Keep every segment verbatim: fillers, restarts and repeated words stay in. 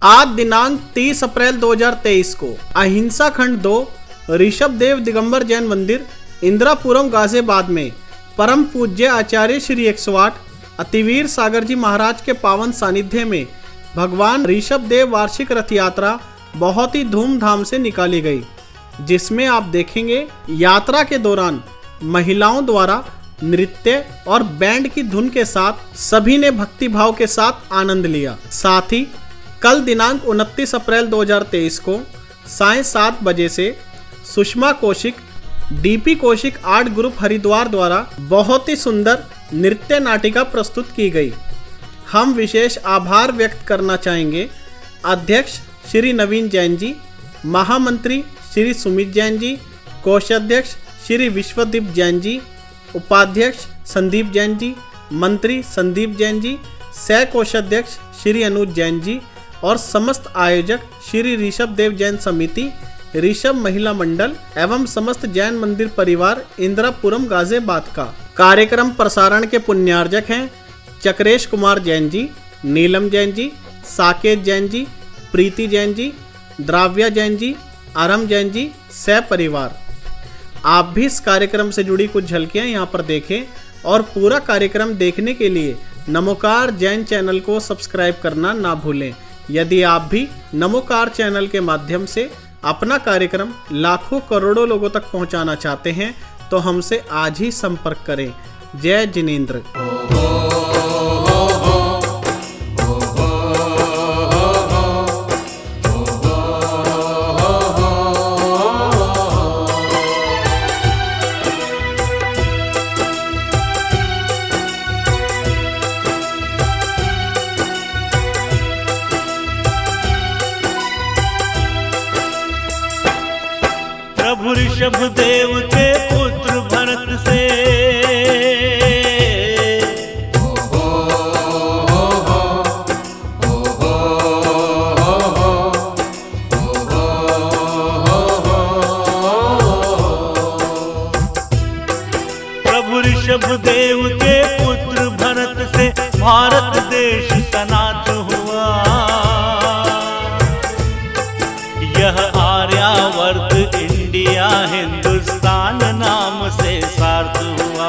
आज दिनांक तीस अप्रैल दो हज़ार तेईस को अहिंसा खंड दो ऋषभ देव दिगंबर जैन मंदिर इंदिरापुरम गाजियाबाद में परम पूज्य आचार्य श्री एक सौ आठ अतिवीर सागर जी महाराज के पावन सानिध्य में भगवान ऋषभ देव वार्षिक रथ यात्रा बहुत ही धूमधाम से निकाली गई, जिसमें आप देखेंगे यात्रा के दौरान महिलाओं द्वारा नृत्य और बैंड की धुन के साथ सभी ने भक्ति भाव के साथ आनंद लिया। साथ ही कल दिनांक उनतीस अप्रैल दो हज़ार तेईस को साय सात बजे से Sushma Kaushik DP Kaushik art group Haridwar द्वारा बहुत ही सुंदर नृत्य नाटिका प्रस्तुत की गई। हम विशेष आभार व्यक्त करना चाहेंगे अध्यक्ष श्री नवीन जैन जी, महामंत्री श्री सुमित जैन जी, कोषाध्यक्ष श्री विश्वदीप जैन जी, उपाध्यक्ष संदीप जैन जी, मंत्री संदीप जैन जी, सह कोषाध्यक्ष श्री अनुज जैन जी और समस्त आयोजक श्री ऋषभ देव जैन समिति, ऋषभ महिला मंडल एवं समस्त जैन मंदिर परिवार इंदिरापुरम गाजियाबाद का। कार्यक्रम प्रसारण के पुण्यार्जक हैं चक्रेश कुमार जैन जी, नीलम जैन जी, साकेत जैन जी, प्रीति जैन जी, द्राव्या जैन जी, आरम जैन जी, सह परिवार। आप भी इस कार्यक्रम से जुड़ी कुछ झलकियां यहां पर देखें और पूरा कार्यक्रम देखने के लिए नमोकार जैन चैनल को सब्सक्राइब करना ना भूलें। यदि आप भी नमोकार चैनल के माध्यम से अपना कार्यक्रम लाखों करोड़ों लोगों तक पहुंचाना चाहते हैं तो हमसे आज ही संपर्क करें। जय जिनेंद्र। प्रभु ऋषभ देव के पुत्र भरत से प्रभु ऋषभ देव के पुत्र भरत से भारत देश सनात हुआ। यह आर्यावर्त इंडिया हिंदुस्तान नाम से सार्थ हुआ।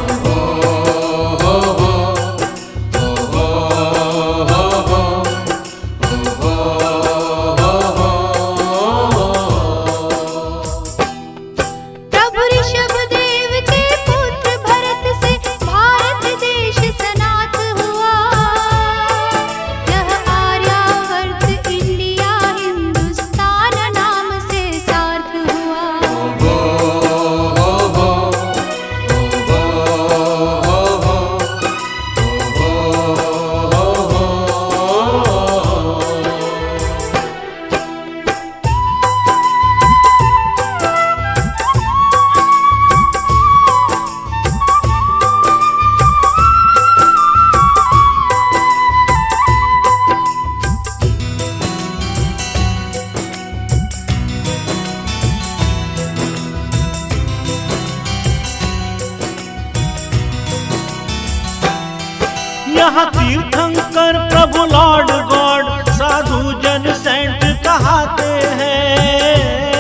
प्रभु ऋषभ देव के पुत्र भरत से भारत देश सनात हुआ। यह आर्यावर्त इंडिया हिंदुस्तान नाम से सार्थ हुआ। यहाँ तीर्थंकर प्रभु लॉर्ड गॉड साधु जन सेंट कहते हैं।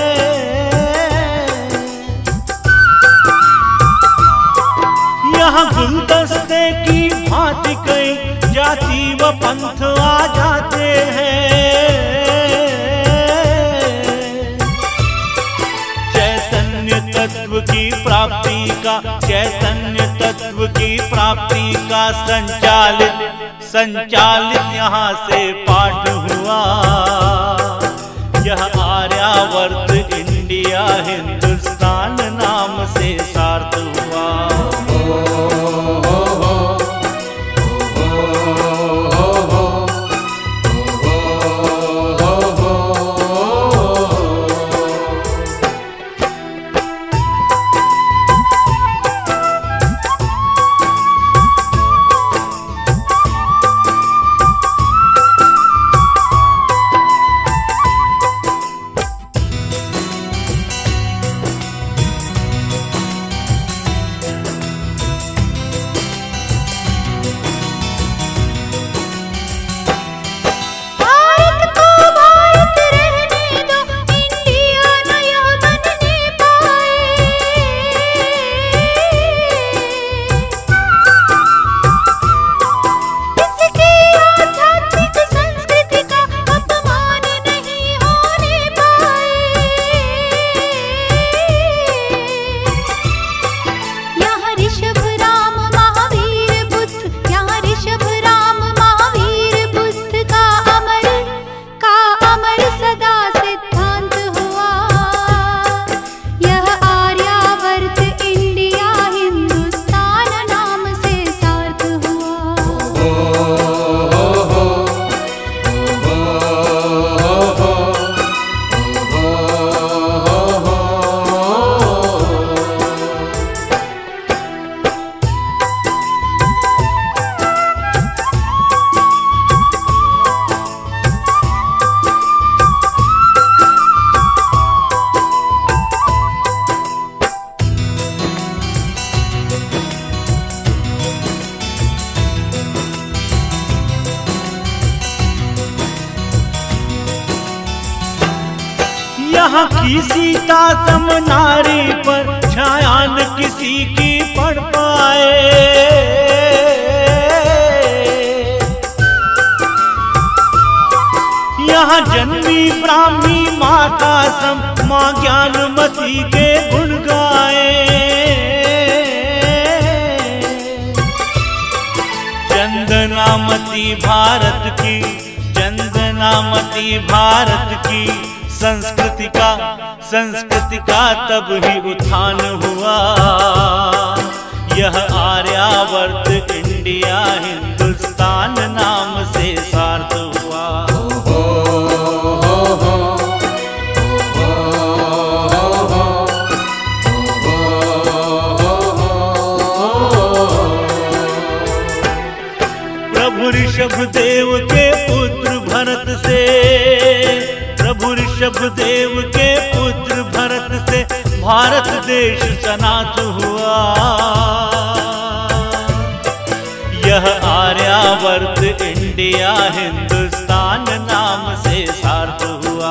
यहाँ गुलदस्ते की भांति कई जाति व पंथ आ जाते हैं। चैतन्य तत्व की प्राप्ति का चैतन्य तत्व की प्राप्ति का संचालित संचालित यहाँ से पाठ हुआ। यह आर्यावर्त इंडिया हिंदुस्तान नाम से सार्थ हुआ। यहाँ की सीता सम नारी पर छाया न किसी की पड़ पाए। यहाँ जन्मी ब्राह्मी माता सम माँ ज्ञानमती के गुण गाए। चंदनामती भारत की, चंदनामती भारत की संस्कृति का, संस्कृति का तब ही उत्थान हुआ। यह आर्यावर्त इंडिया हिंदुस्तान नाम से सार्थ हुआ। प्रभु ऋषभ देव के पुत्र भरत से, प्रभु ऋषभ देव के पुत्र भरत से भारत देश सनात हुआ। यह आर्यावर्त इंडिया हिंदुस्तान नाम से सार्थ हुआ।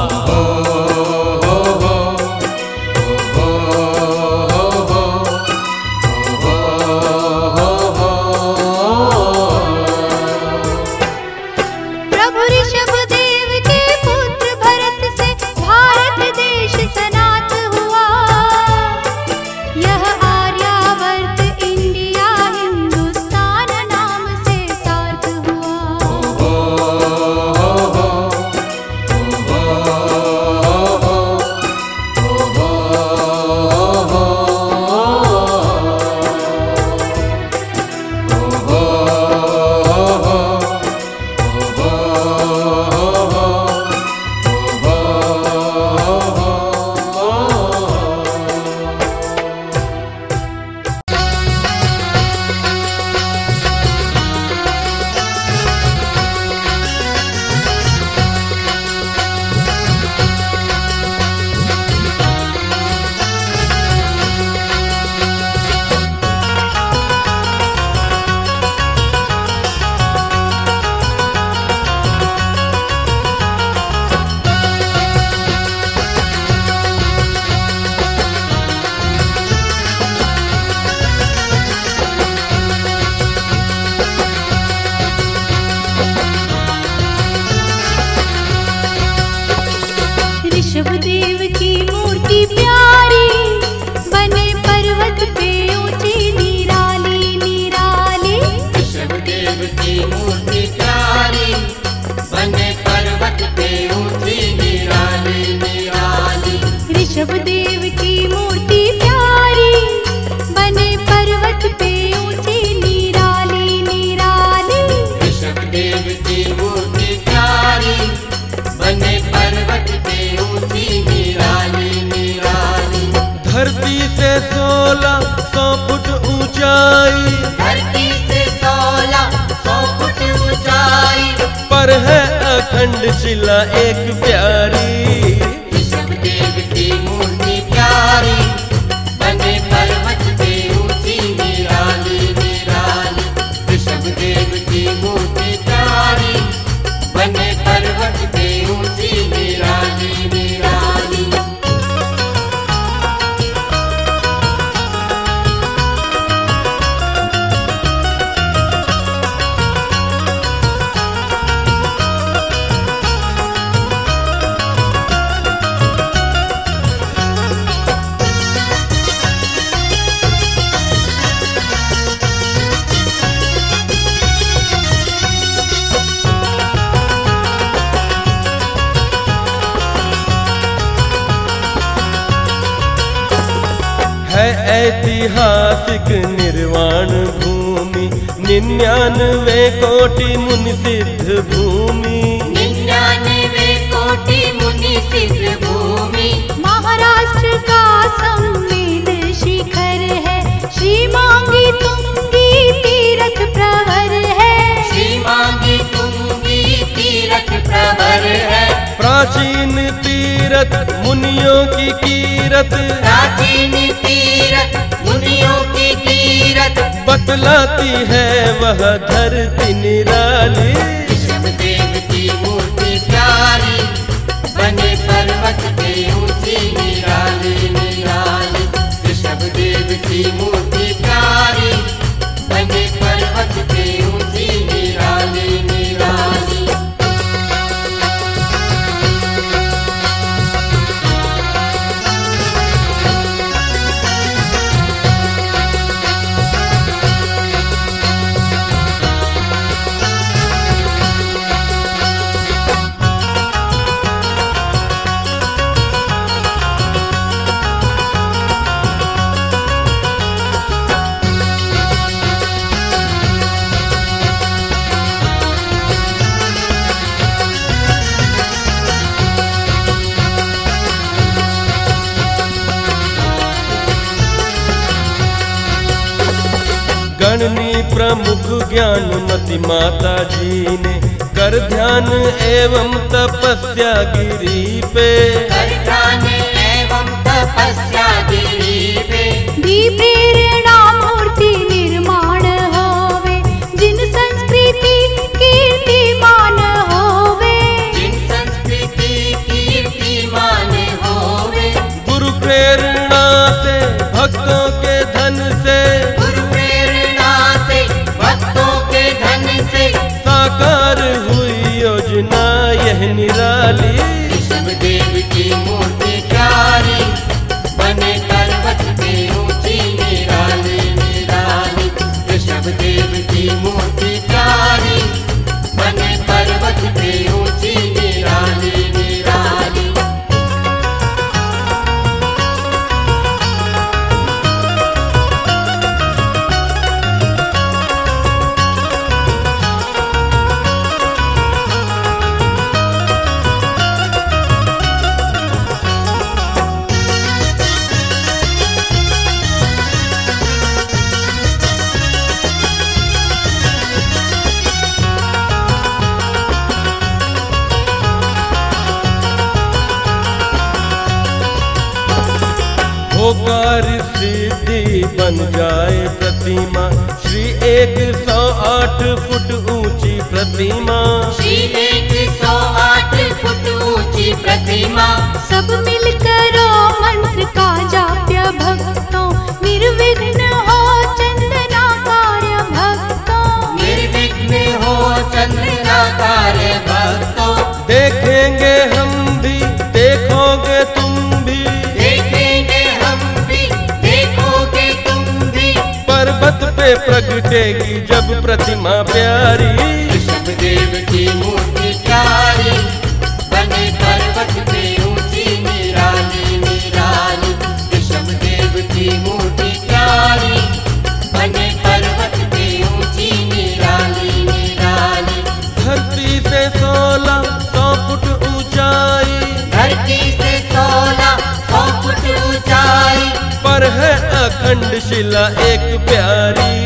ऋषभ देव की मूर्ति प्यारी बने पर्वत पे ऊंची निराली निराली। ऋषभ देव की मूर्ति प्यारी बने पर्वत पे ऊंची निराली निराली। ऋषभ देव की मूर्ति प्यारी बने पर्वत पे ऊंची निराली निराली। ऋषभ देव की मूर्ति प्यारी बने पर्वत पे ऊंची निराली निराली। धरती से सोलह सौ फुट ऊंचाई, धरती से सोलह सौ फुट ऊंचाई पर है अखंड शिला एक प्यारी। ऋषभ देव की मूर्ति प्यारी बने पर्वत पे ऊंची निराली निराली। ऋषभ देव की मूर्ति प्यारी बने पर्वत पे ऊंची निराली निराली। है ऐतिहासिक निर्वाण भूमि, निन्यानवे कोटि मुनि सिद्ध भूमि। निन्यानवे कोटि मुनि सिद्ध भूमि। महाराष्ट्र का संवेद शिखर है, श्री मांगी तुंगी तीरथ प्रवर है। श्री मांगी तुंगी तीरथ प्रवर है। प्राचीन तीरथ मुनियों की कीरत, प्राचीन तीरथ मुनियों की कीरत बतलाती है वह धरती निराली। ऋषभ देव की मूर्ति प्यारी बने पर्वत पे गणनी प्रमुख ज्ञानमती माता जी ने कर ध्यान एवं तपस्या गिरी पे, कर ध्यान एवं तपस्या गिरी पे। दी प्रेरणा मूर्ति निर्माण होवे, जिन संस्कृति कीर्तिमान होवे, जिन संस्कृति कीर्तिमान होवे। गुरु प्रेरणा से भक्तों के धन से, गुरु प्रेरणा से भक्तों के धन से साकार हुई योजना यह निराली। ऋषभ देव की मूर्ति प्यारी, बने पर्वत पे ऊंची निराली निराली। ऋषभ देव की मूर्ति प्यारी, बने पर्वत पे ऊंची निराली निराली। होकार सिद्धि बन जाए प्रतिमा, श्री एक सौ आठ फुट ऊंची प्रतिमा, श्री एक सौ आठ फुट ऊंची प्रतिमा। सब मिलकर मंत्र का जाप्य भक्तों, निर्विघ्न हो चंदना कार्य भक्तों, निर्विघ्न हो चंदना कार्य भक्तों। देखेंगे हम भी, देखोगे तुम भी, देखेंगे हम भी, देखोगे तुम भी। पर्वत पे प्रगटेगी जब प्रतिमा प्यारी। ऋषभ देव की मूर्ति प्यारी, बने पर्वत पे ऊंची निराली निराली। ऋषभ देव की मूर्ति प्यारी, बने पर्वत पे ऊंची निराली निराली। धरती से सोलह सौ फुट ऊंचाई, धरती से सोलह सौ फुट ऊंचाई पर है अखंड शिला एक प्यारी।